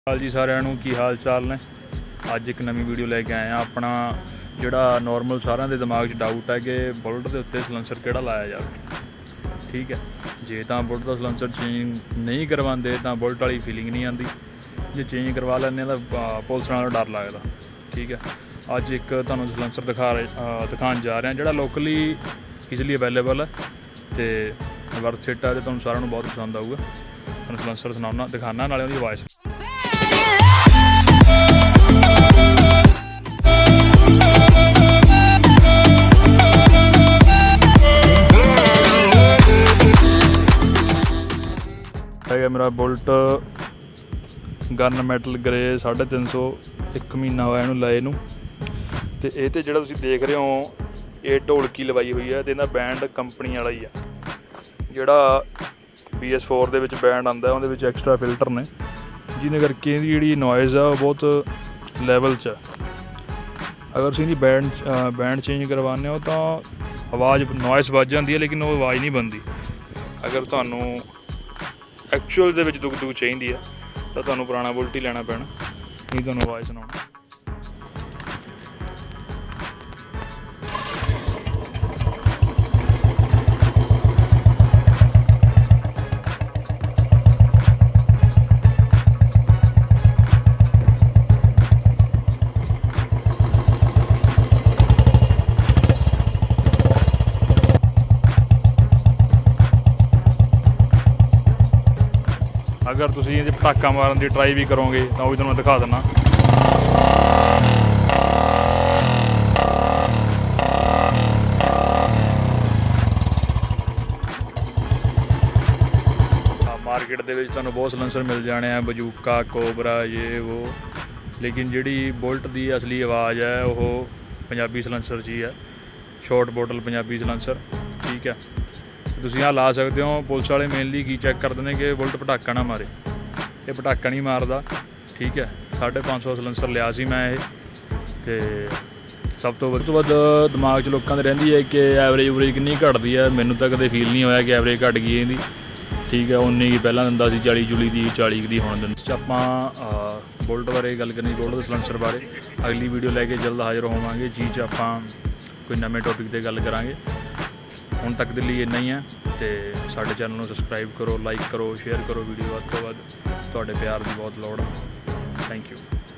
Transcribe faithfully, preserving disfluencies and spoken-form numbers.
हाल जी सारिਆਂ ਨੂੰ की हाल चाल ने। अज एक नवी वीडियो लैके आए हैं। अपना जोड़ा नॉर्मल सारिਆਂ ਦੇ दिमाग च डाउट है कि बुलेट के उत्ते सलेंसर किहड़ा लाया जाए। ठीक है, जे तो बुलेट का सलेंसर चेंज नहीं करवाते तो बुलेट वाली फीलिंग नहीं आती, जे चेंज करवा लें तो पुलिस नालों डर लगता। ठीक है, अज एक तुहानूं सलेंसर दिखा दिखाने जा रहे हैं जोड़ा लोकली ईजली अवेलेबल है तो वर्थ इट है, तो तुहानूं सारिਆਂ ਨੂੰ बहुत पसंद आऊगा। तुहानूं सलेंसर सुनाना दिखाना नाले उहदी आवाज़। है मेरा बुलेट गन मैटल ग्रे साढ़े तीन सौ एक महीना होया इनू लाए नू। तो ये तो जो देख रहे हो ये ढोलकी लवाई हुई है, तो इहदा बैंड कंपनी वाला ही है। जोड़ा बी एस फोर के बैंड आता है उहदे एक्सट्रा फिल्टर ने, जिन्हें करके जी नॉइज़ है बहुत लैवल च। अगर तुसीं बैंड बैंड चेंज करवाने हो तो आवाज़ नॉइज़ बज जाती है, लेकिन वो आवाज़ नहीं बनती। अगर तुहानूं एक्चुअल दे विच दुख दुख चाहिए है तो तुहानूं पुराना बुलेट ही लेना पैना, नहीं तुहानूं आवाज़ सुनाउणी। अगर तुसीं इहदे पटाका मारन की ट्राई भी करोगे तो भी तुहानूं दिखा देना। मार्केट दे विच तुहानूं बहुत सलेंसर मिल जाने हैं, बजूका कोबरा ये वो, लेकिन जिहड़ी बुलेट की असली आवाज़ है वो पंजाबी सलेंसर च ही है। Short bottle Punjabi silencer. ठीक है, तुसीं आ ला सकते हो। पुलिस वाले मेनली की चैक करते हैं कि बुलेट पटाका ना मारे, ये पटाका नहीं मारदा। ठीक है, साढ़े पाँच सौ सलेंसर लिया सी मैं ये, तो सब तो वध तो वध दिमाग च लोगों के रहिंदी है कि एवरेज एवरेज कितनी घटती है। मैनूं तो कदे फील नहीं होया कि एवरेज घट गई इहदी। ठीक है, उन्नी की पहला दिंदा सी, चाली चुली की चाली की हुण दिंदा। आपां बुलेट बारे गल करनी, बुलेट के सलेंसर बारे अगली वीडियो लैके जल्द हाजिर होवांगे जी। च आपां कोई नवे टॉपिक पर गल करांगे। हुण तक दे लई इन्ना ही है। तो साडे चैनल को सबसक्राइब करो, लाइक करो, शेयर करो वीडियो वध तो वध। तुहाडे प्यार की बहुत लोड़ है। Thank you.